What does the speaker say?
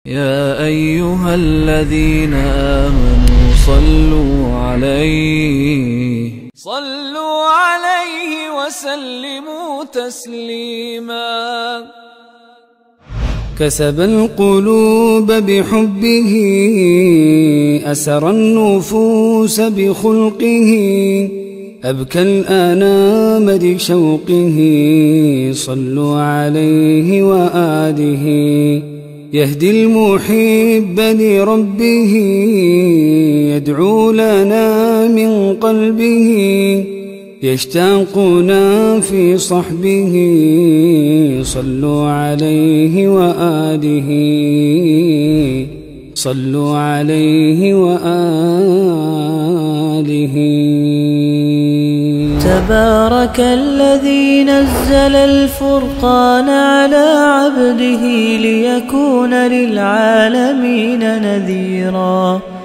يا أيها الذين آمنوا صلوا عليه وسلموا تسليما. كسب القلوب بحبه، أسر النفوس بخلقه، أبكى الأنام بشوقه. صلوا عليه وآله، يهدي المحب لربه، يدعو لنا من قلبه، يشتاقنا في صحبه. صلوا عليه وآله، صلوا عليه وآله. تبارك الذي نزل الفرقان على عبده ليكون للعالمين نذيرا.